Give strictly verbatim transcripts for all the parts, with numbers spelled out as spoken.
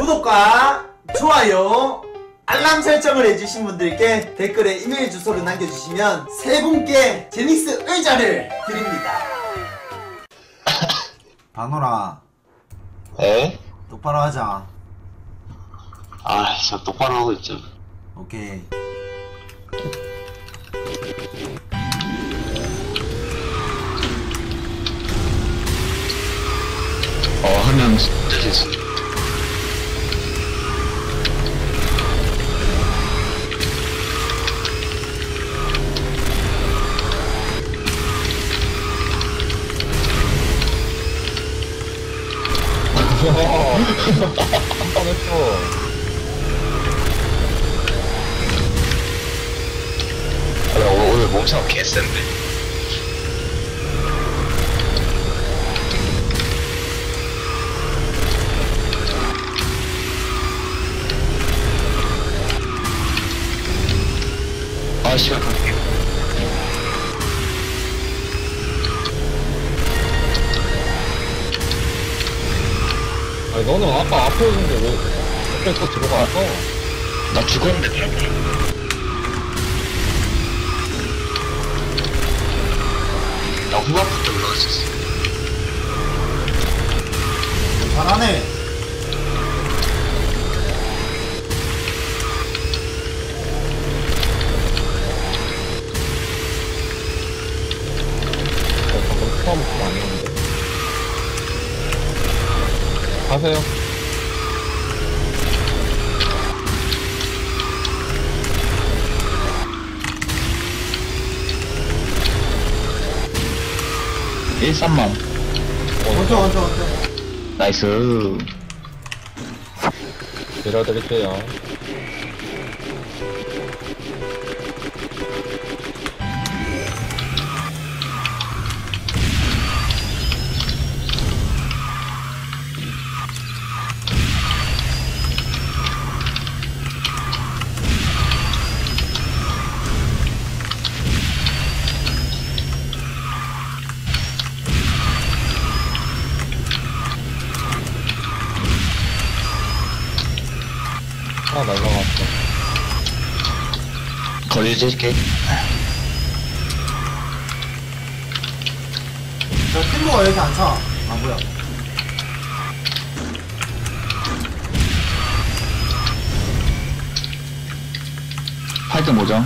구독과 좋아요 알람 설정을 해주신 분들께 댓글에 이메일 주소를 남겨주시면 세 분께 제닉스 의자를 드립니다. 바노라 에? 똑바로 하자. 아, 저 똑바로 하고 있죠. 오케이. 어, 하면 진짜 됐어. 한번 했어. 아, 나 오늘, 오늘 몸싸움 개센데. 아, 시간 갈게. 아니 너는 아까 앞에 있는데 왜 갑자기 또 들어갔어? 나 죽었는데, 그래. 나 후반부터 올라갔었어. 잘하네. 어, 방금 처음부터 아니었는데. 가세요. 일삼만. 먼저 먼저 먼저. 나이스. 내려드릴게요. 하나 날라갔어. 걸리질게. 저 팀버가 왜 이렇게 안 차? 아 뭐야? 팔 등 뭐죠?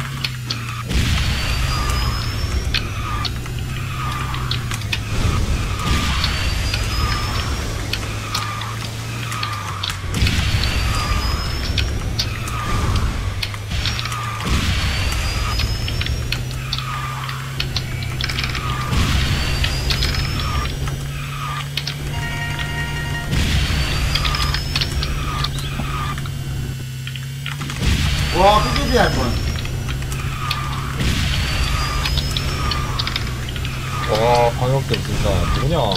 와 피디디 할 뻔. 와, 방역들 진짜 뭐냐.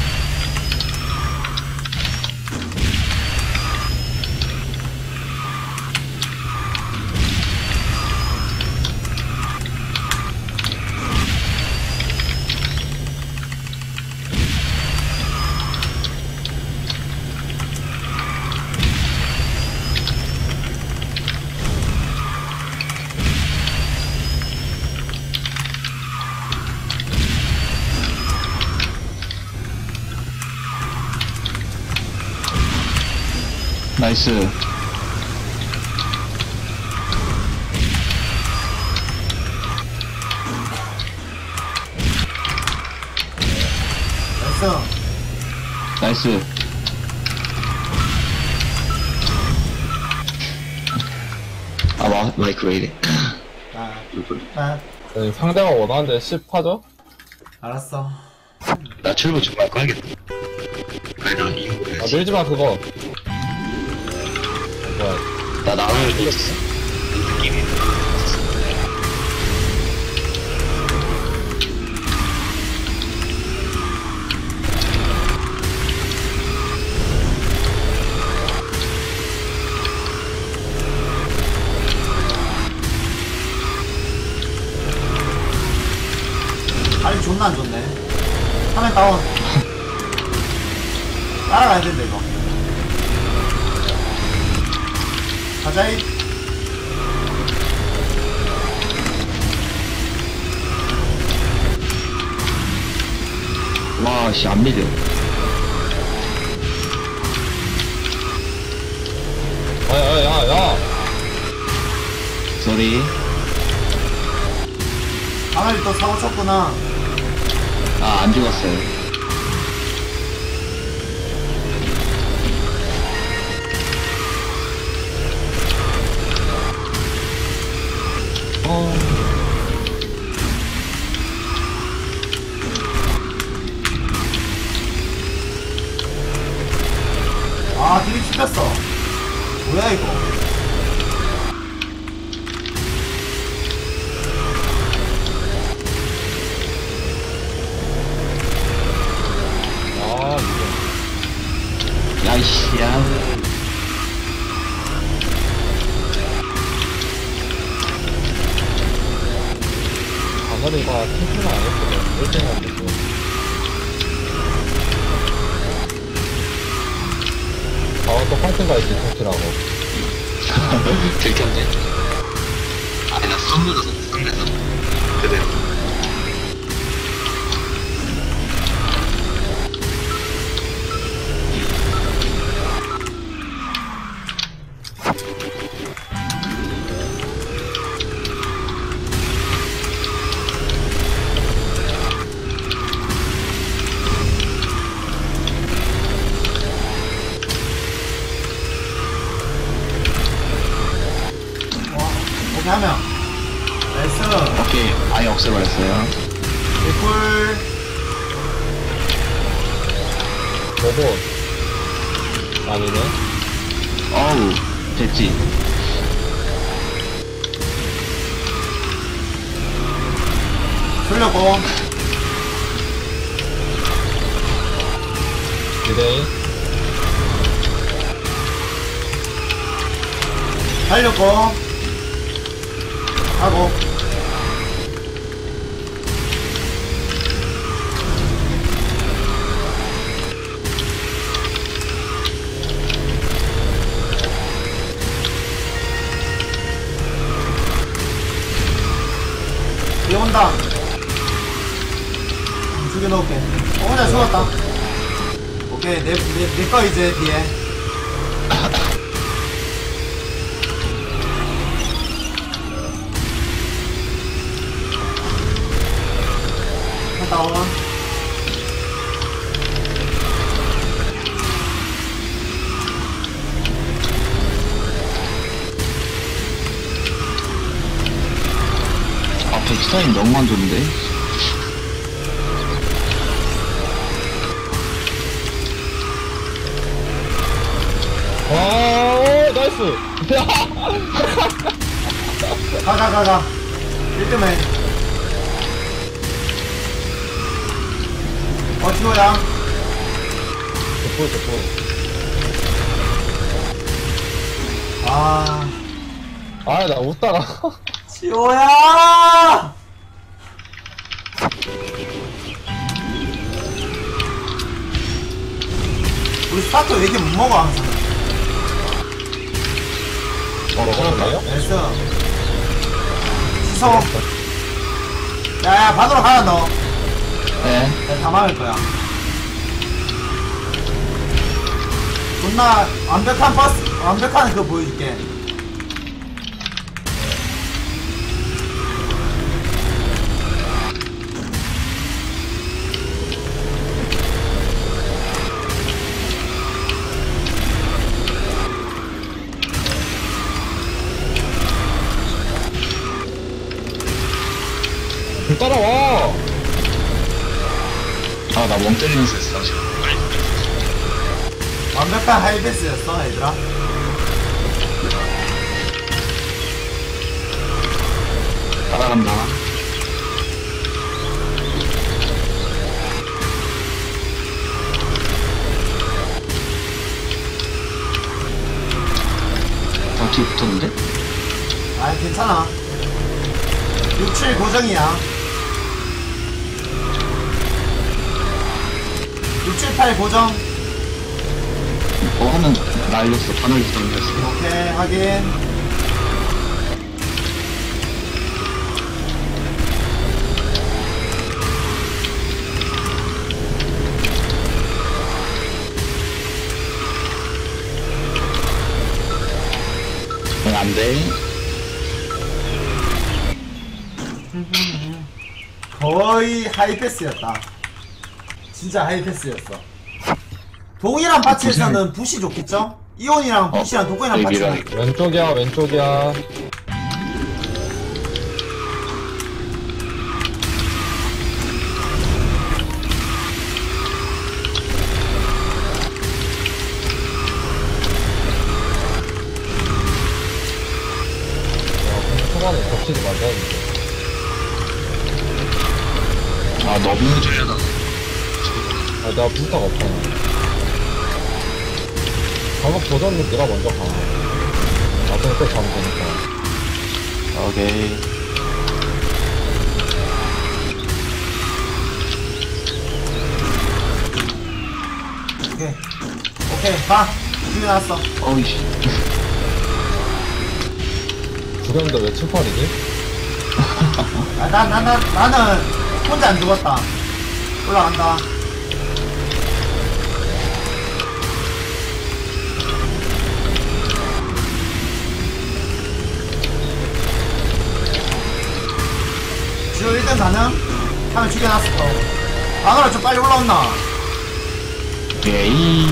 나이스. 됐어. 나이스. 아, 마, 마이크 왜 이래. 아, 아, 네, 상대가 원하는데 십 하죠? 알았어. 나 출구 정말 꺼야겠다. 아니, 나 이거 아, 해야지. 밀지마, 그거. 뭐야. 나 나를 이겼어. 느낌이. 아니 존나 안 좋네. 화면 다운. 따라가야 된다 이거. 가자이. 와, 씨, 안 믿어. 야, 야, 야, 야. 쏘리. 하늘이 또 사고 쳤구나. 아, 안 죽었어요. 어. 아, 드립 씹혔어. 뭐야, 이거. 아, 이거. 야, 이씨, 야. 가거리가 탱크는 안 했거든. 일 등 안 됐어. 아, 또 파이팅가 있지, 탱크라고. 들켰네. 아니, 나 썸으로 상대서. 그대로. 이렇게 하면. 나이스. 오케이, 아예 없애버렸어요. 개꿀. 로봇. 아니네. 어우, 됐지. 돌려고. 이대인. 달렸고. 하고. 뒤에 온다. 죽여놓을게. 어, 혼자 죽었다. 오케이, 내, 내, 내 거 이제 뒤에. 갔다 와. 앞에 스타일 너무 안 좋은데? 아, 오, 나이스. 야. 가, 가, 가, 가. 일 등 해. 어, 지호야. 대포, 대포. 아, 아, 나 웃다가. 지호야! 우리 스타트 왜 이렇게 못 먹어, 항상. 어, 먹었나요? 나이스. 시소. 야야, 반으로 가라, 너. 네. 내가 다 막을 거야. 존나 완벽한 버스, 완벽한 그거 보여줄게. 따라와. 아, 나 멍 때리면서 했어, 지금. 완벽한 하이패스였어, 얘들아. 따라간다. 어, 뒤에 붙었는데? 아, 괜찮아. 육, 칠 고정이야. 육, 칠, 팔 고정. 어, 하면 날렸어. 다 날렸어, 날렸어. 오케이, 확인. 응, 안 돼. 거의 하이패스였다. 진짜 하이패스였어. 동일한 파츠에서는 붓이 좋겠죠? 이온이랑 붓이랑 동일한 여기 파츠는 밀어야 왼쪽이야, 왼쪽이야. 초반에 겹치지 말자 했는데. 아, 너무 졸려다. 아, 내가 부스터가 없잖아. 작업 도전은 네가 먼저 가. 나중에 또 가면 되니까. 오케이. 오케이. 오케이, 가. 준비 나왔어. 어이씨. 죽였는데 왜 칠팔이지? 아, 나, 나, 나, 나는 혼자 안 죽었다. 올라간다. 지금 일 등 가능? 하면 죽여놨어. 마누라 좀 빨리 올라온나? 오케이.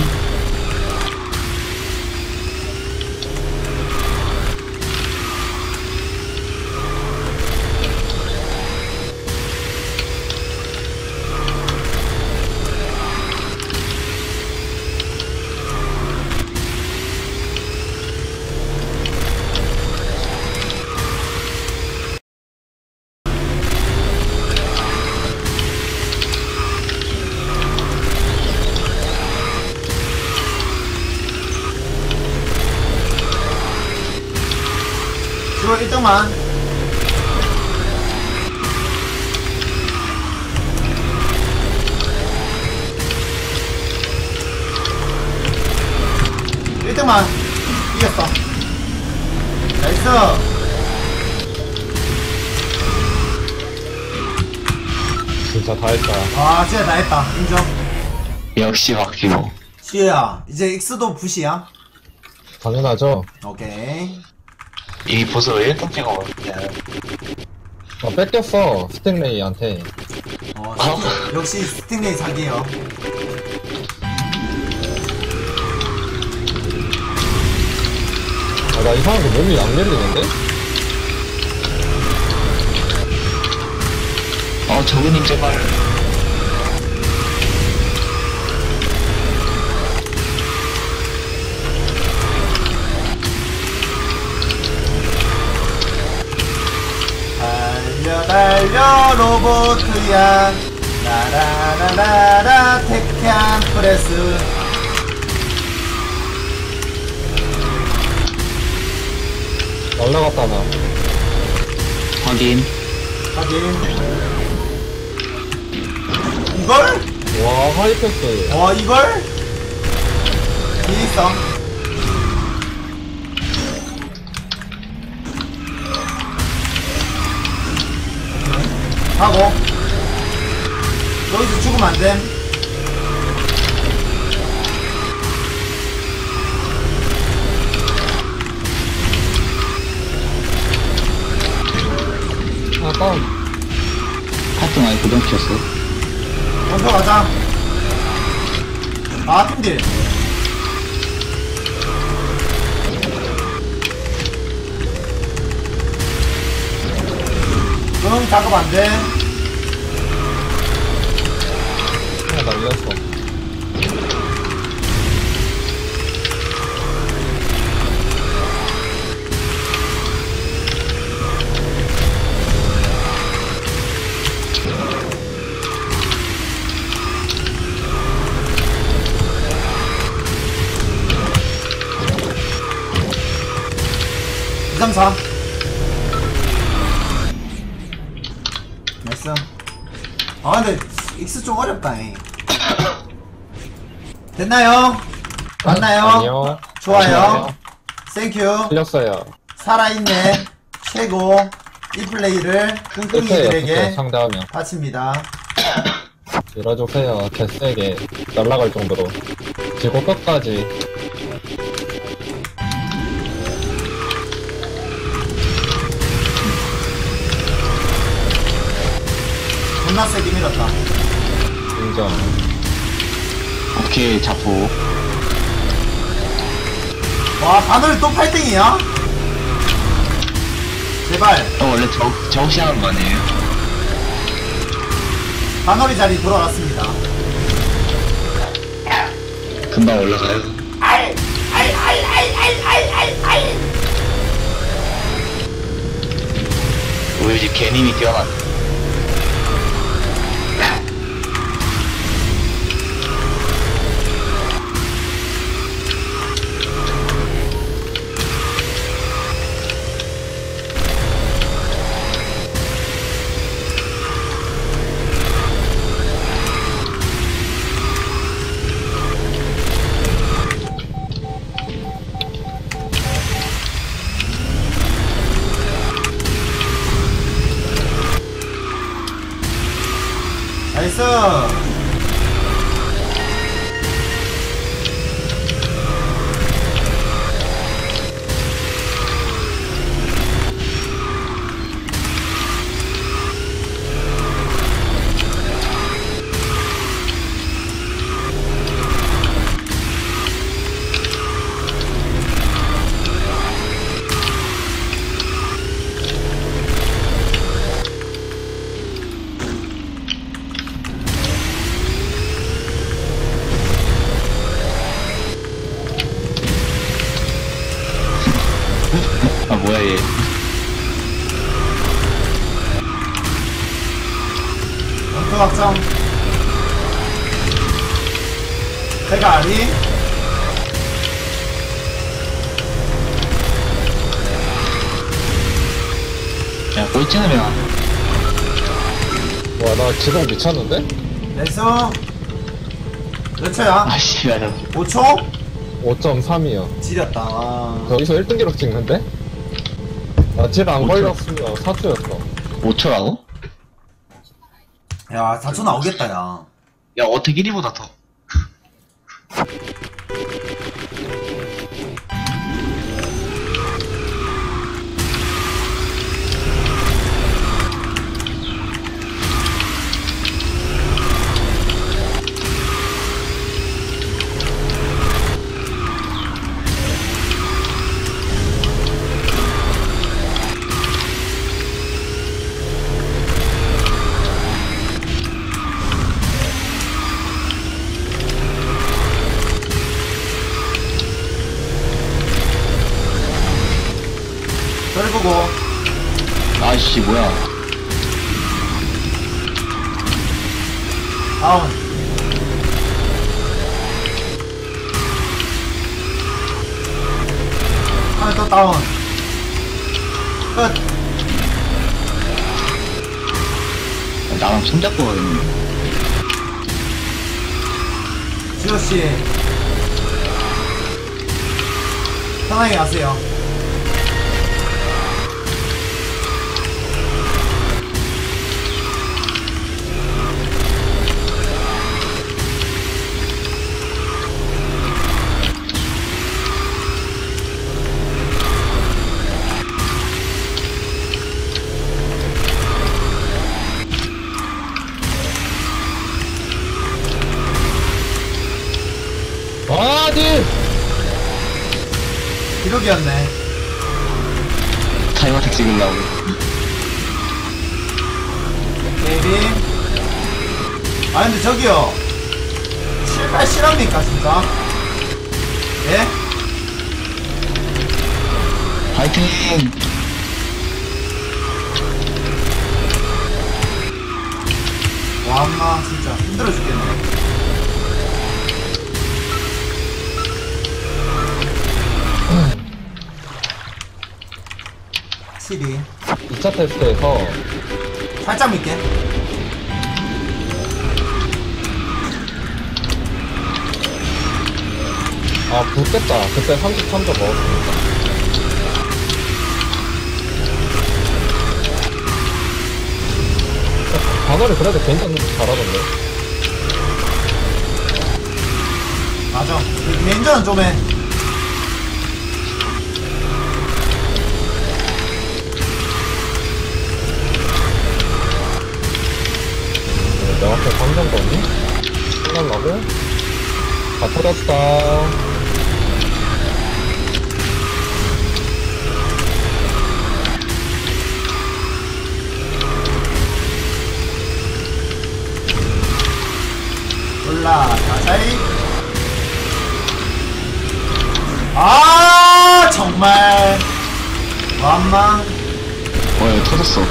지금 일 등만. 일 등만. 이겼어. 나이스. 진짜 다 했다. 아, 진짜 다 했다. 인정. 역시 박기호. 시에야, 이제 X도 붓이야? 당연하죠. 오케이. 이 보스 왜 일 등 찍어버렸냐. 아, 뺏겼어. 스택레이한테. 어, 스팅- 역시 스팅레이 사기요. 아, 나 이상하게 몸이 안 밀리는데? 어, 저그님 제발. 달려 달려 로보트야 라라라라라 테크한 프레스. 날라갔다, 나. 확인. 확인. 이걸? 와, 하이패스. 와, 이걸? 뒤에 있어. 하고 여기서 죽으면 안됨. 아, 다운. 하트 많이 고정 켰어. 먼저 가자. 아, 팀들. 응, 작업 안 돼. 하나 날렸어. 이, 삼, 사. 나이스. 아, 근데, X 좀 어렵다, 잉. 됐나요? 맞나요? 아니요. 좋아요. 땡큐. 틀렸어요. 살아있네. 최고. 이 플레이를 끝에 뚱뚱이들에게 상대하면 바칩니다. 밀어주세요. 개세게 날아갈 정도로. 지고 끝까지. 존나 세게 밀었다. 인정. 오케이, 자포. 와, 바늘 또 팔 등이야? 제발. 어, 원래 저, 저 혹시 하는 거 아니에요? 바늘이 자리 돌아갔습니다. 금방 올라가요. 알! 알! 알! 알! 알! 알! 알! 알! 우리 집 개님이 뛰어났네. 나이스! 아, 뭐야, 얘. 원투 확정. 대가리. 야, 꼴 찍으면. 와, 나 지금 미쳤는데? 나이스. 몇 초야? 아씨, 야, 나. 오 초? 오 점 삼이요. 지렸다. 아. 여기서 일 등 기록 찍는데? 나질안 오 초. 걸렸으면 사 초였어. 오 초라고? 야, 사 초 나오겠다, 야. 야, 어떻게 일 위보다 더. 덜보고. 아이씨, 뭐야. 다운. 하나 또 다운. 끝. 나랑 손잡고 가겠네. 지호씨. 편하게 가세요. 아니! 기록이었네. 타이머택 찍으려고. 게이비. 아, 근데 저기요. 칠팔 실합니까, 진짜? 예? 화이팅! 와, 엄마, 진짜. 힘들어 죽겠네. 칠이. 이 차 테스트에서 살짝 믿게. 아, 붙겠다. 그때 삼십삼 점 먹었으니까. 반월이 그래도 괜찮은데 잘하던데. 맞아. 렌저는 좀 해. 내 앞에 감정 거니? 끝날라고? 다 터졌다. 올라 자자이. 아 정말 완망. 어, 야, 터졌어.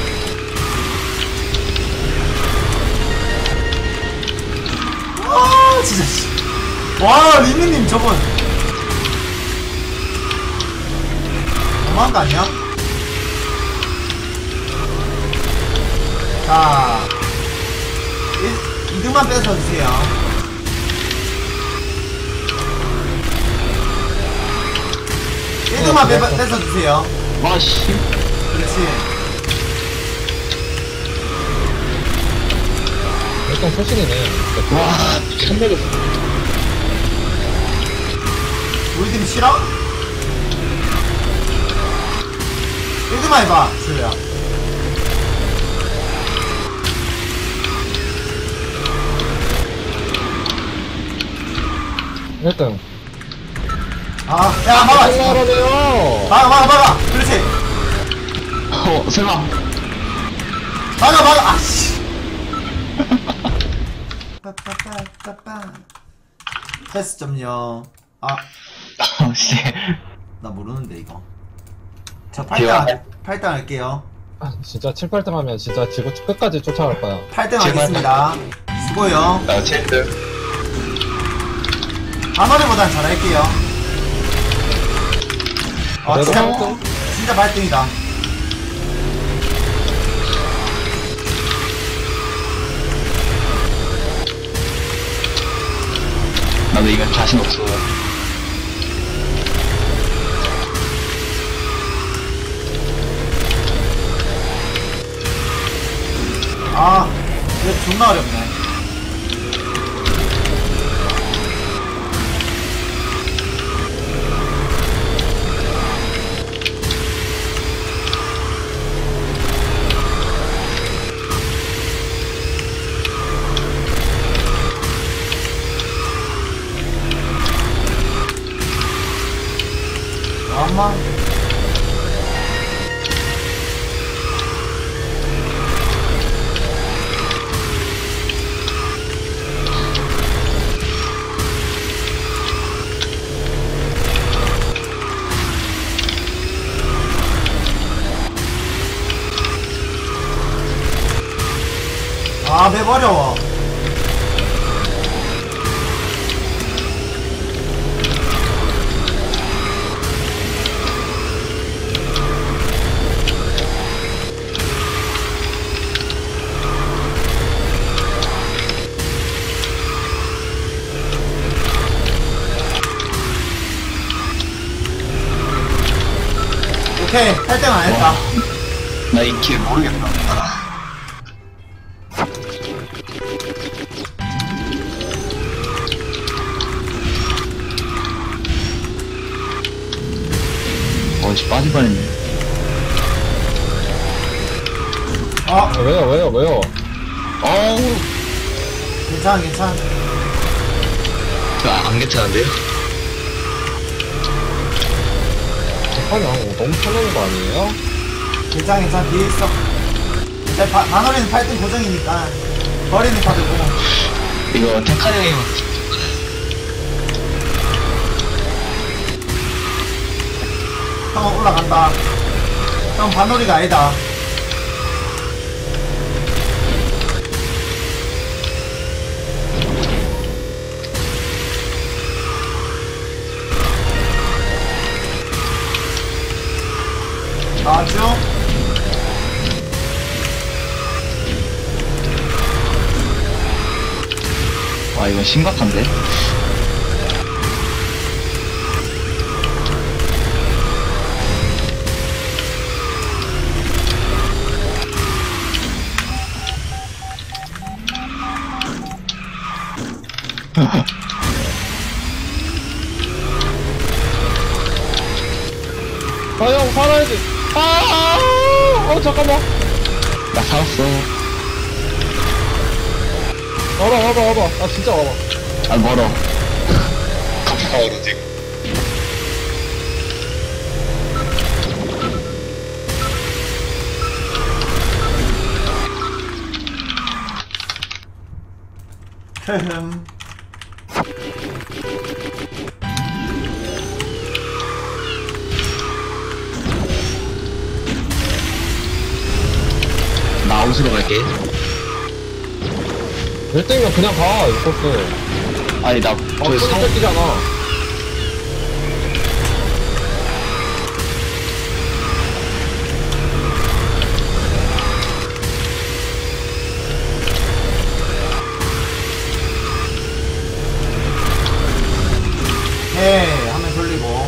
와 진짜 씨. 와 리미님 저분 너무한 거 아니야? 자 이 등만 뺏어주세요. 일 등만 빼, 뺏어주세요. 와, 씨. 그렇지. 일단 소신이네. 와, 천백을. 우리 팀 싫어? 일 등만 해봐 수야. 일 등. 아, 야, 막아! 하라네요. 막아, 막아, 막아! 그렇지! 어, 설마. 막아, 막아! 아씨! 빠빠빠빠빠. 패스 점요. 아, 아, 씨. 나 모르는데, 이거. 저 대박. 팔 등, 팔 등 할게요. 아, 진짜 칠, 팔 등 하면 진짜 지구 끝까지 쫓아갈 거야. 팔 등 제발. 하겠습니다. 수고요. 나 칠등. 반월이보단 잘할게요. 아, 그래도 진짜, 팔 등? 진짜 팔 등이다. 나도 이건 자신 없어. 아, 이거 존나 어렵네. 엄마. 아, 맵 어려워. 오케이, 팔 등 안 했다. 나 이 길 모르겠다. 어씨 빠질 뻔했네. 어, 아, 왜요, 왜요, 왜요? 어우, 괜찮아, 괜찮아. 아, 안 괜찮은데요? 잠깐만, 어, 너무 편한 거 아니에요? 괜찮아, 괜찮아. 뒤에 있어. 일단 바, 만원에는 팔 등 고정이니까. 버리는 카드 보고. 이거 테카 형이 형은 올라간다. 형 반놀이가 아니다. 나왔죠? 와, 이건 심각한데? 아, 형, 살아야지. 아, 어, 잠깐만. 나 살았어. 와봐, 와봐, 와봐. 아, 진짜 와봐. 아, 멀어. 가까워로 지금. 흐흠. 나 아웃으로 갈게. 일 등이면 그냥 가, 이 코스. 아니, 나, 아, 저기 소리 상, 뺏기잖아. 해 하면 돌리고.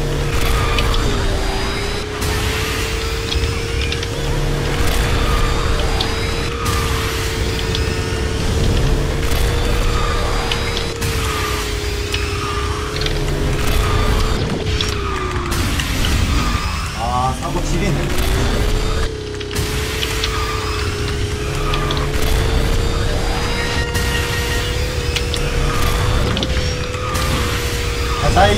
아, 사고 칠이네. 가자이.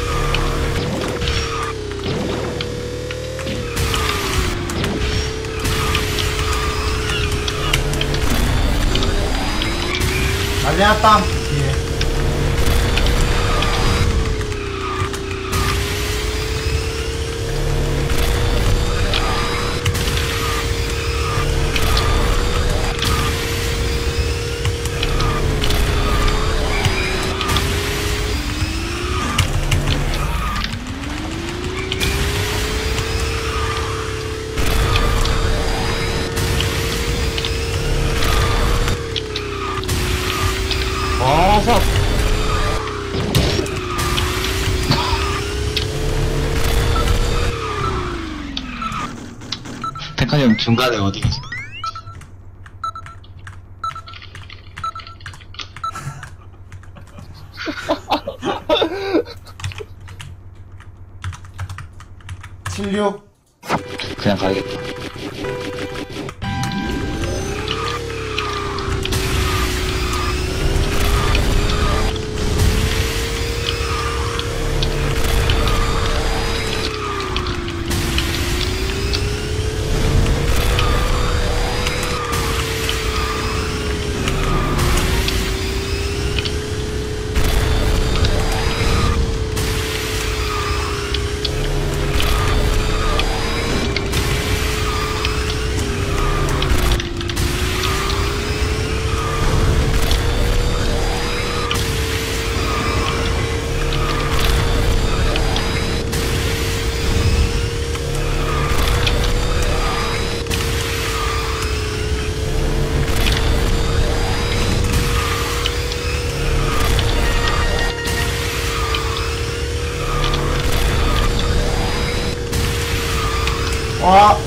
난리 났다. 예. 아, 사. 택한 형 중간에 어디 계지? 칠육. 그냥 가야겠다. 와.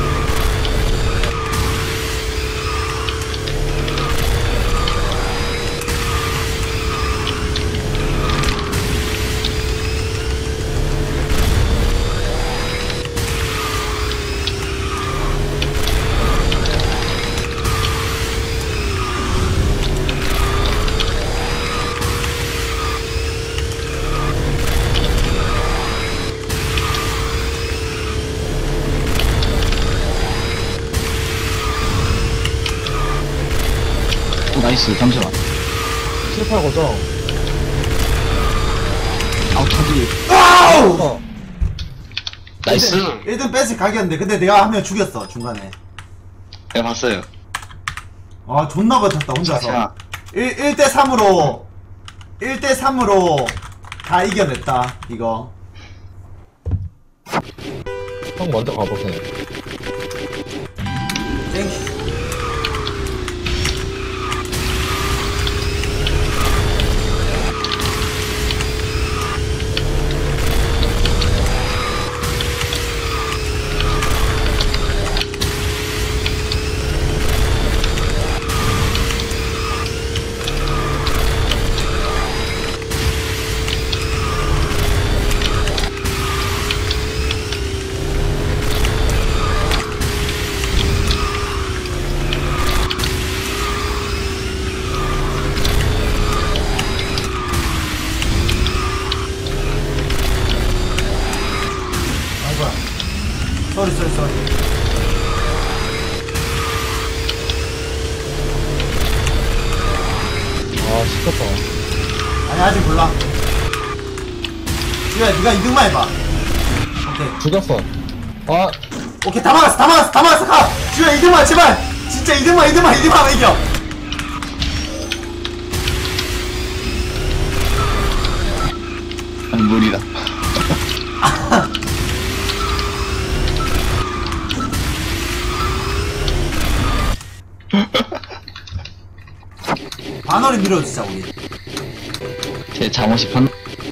오, 나이스. 잠시만. 칠, 팔 고정. 아웃 타기. 와우! 어. 나이스. 일 등 뺏을 각이었는데, 근데 내가 한 명 죽였어, 중간에. 내가 봤어요. 아, 존나 버텼다, 혼자서. 자, 일, 일 대 삼으로, 일 대 삼으로 다 이겨냈다, 이거. 형 먼저 가보세요. 땡큐. 쏘리 쏘리 쏘리. 아, 시켰다. 아니 아직 몰라. 지우야 니가 이 등만 해봐. 오케이 죽였어. 아, 오케이 다 막았어 다 막았어 다 막았어 가. 지우야 이 등만 제발. 진짜 이 등만 이 등만 이 등만 하면 이겨. 아니, 무리다. 반월에 밀어주자 우리. 제 잠옷이 판,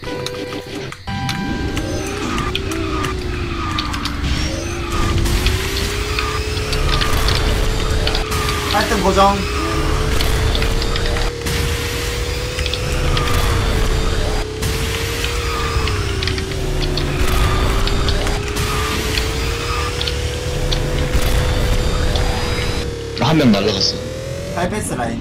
팔 등 고정. 한 명 날라갔어. 팔 패스 라인.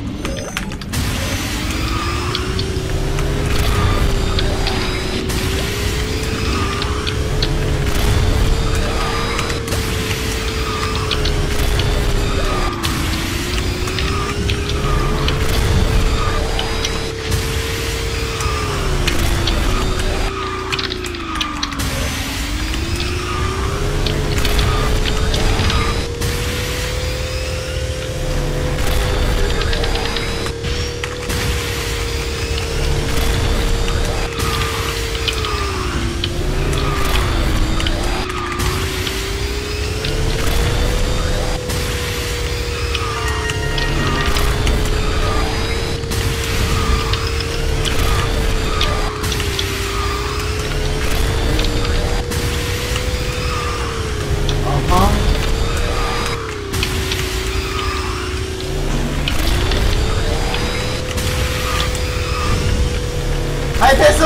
하이 패스!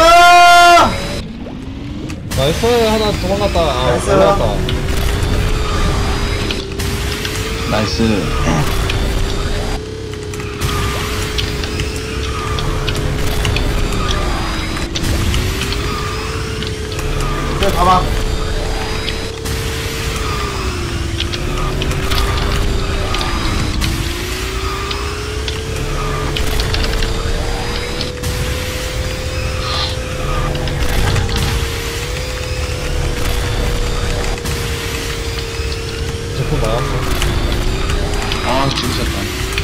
나이스. 하나 도망갔다. 아, 나이스. 올라갔다. 나이스. 그래 가봐. 제품 나왔어. 아, 죽으셨다.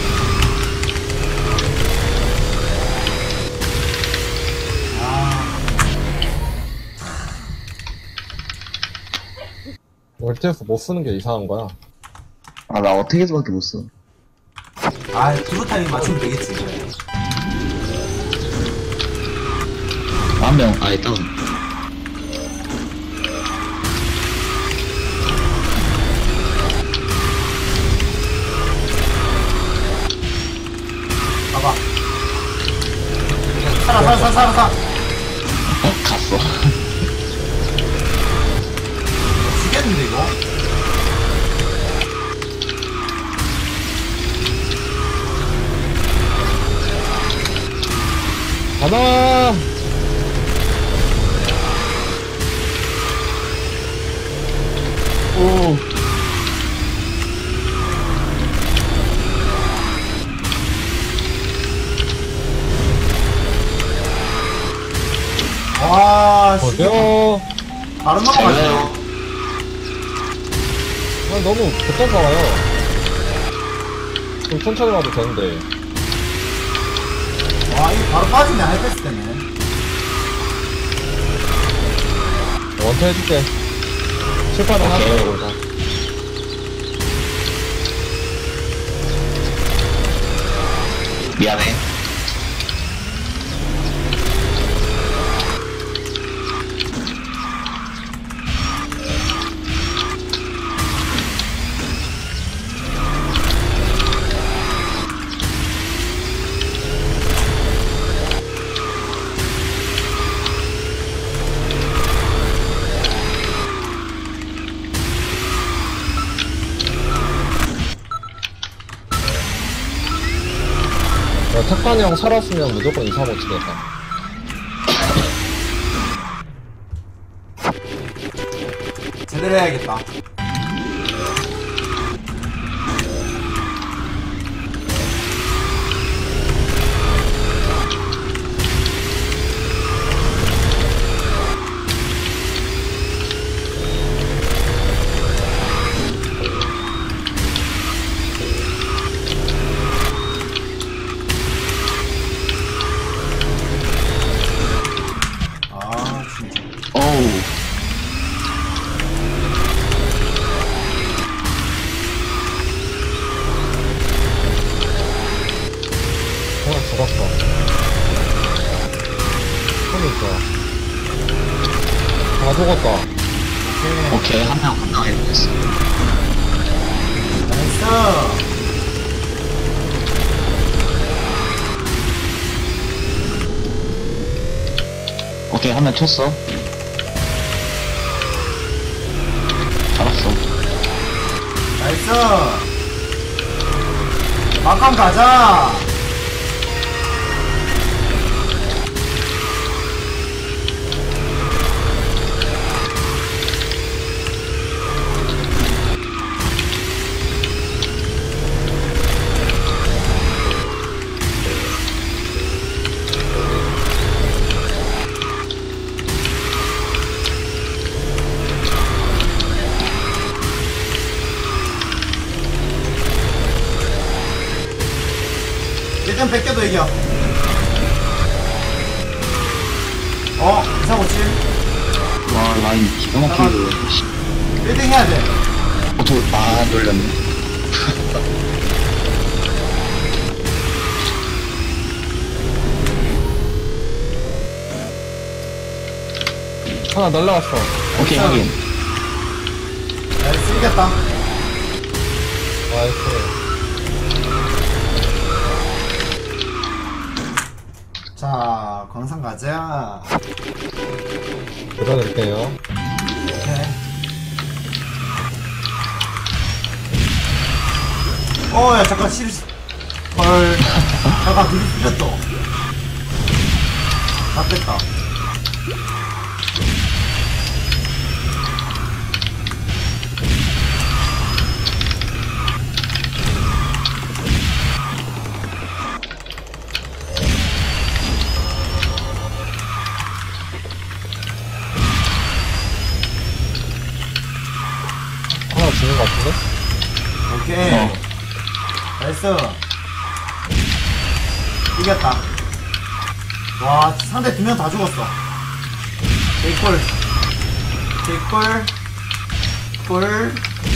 엘티에스 못 쓰는 게 이상한 거야. 아, 나 어떻게 해서밖에 못 써. 아 두루 타이밍 맞추면 되겠지. 그래. 한 명, 아예 다운. 가봐. 살아 살아 살아 살아 살아. 어? 갔어. 죽겠는데 이거? 가나! 오. 와, 씨. 어때요? 바로 잘 넘어가네. 가요. 아, 너무 급하게 와요. 좀 천천히 와도 되는데. 와, 이거 바로 빠지네, 하이패스 때문에. 원터 해줄게. 실패는 오케이. 하세요, 이거. 미안해. 야, 탁관이 형 살았으면 무조건 이, 삼, 오 치겠다. 제대로 해야겠다. 죽었다. 오케이, 한 명 건강해보겠어. 나이스. 오케이, 한 명 쳤어. 잡았어. 나이스. 막판 가자. 일단 뺏겨도 이겨. 어, 이사고칠. 와, 라인 기가 막히게. 일 등 해야 돼. 어, 도, 아, 놀렸네. 하나 날라갔어. 오케이, 확인. 나이스, 이겼다. 나이스. 자, 광산 가자. 들어낼게요. 오케이. 어, 야, 잠깐, 실, 헐. 잠깐, 둘이 풀렸어. 다 뺐다. 하나 죽는 것 같은데? 오케이. 어. 나이스. 이겼다. 와, 상대 두 명 다 죽었어. 개꿀. 개꿀. 꿀.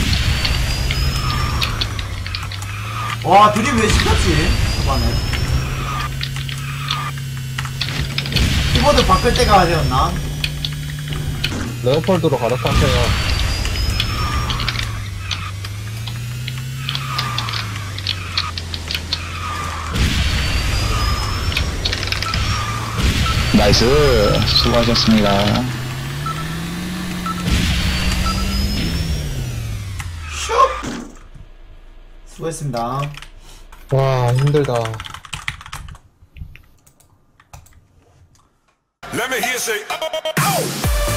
와, 드립 왜 시켰지? 초반에. 키보드 바꿀 때가 되었나? 레오폴드로 갈아탔어요. 나이스. 수고하셨습니다. 슉! 수고했습니다. 와, 힘들다. Let me hear you say, oh, oh, oh.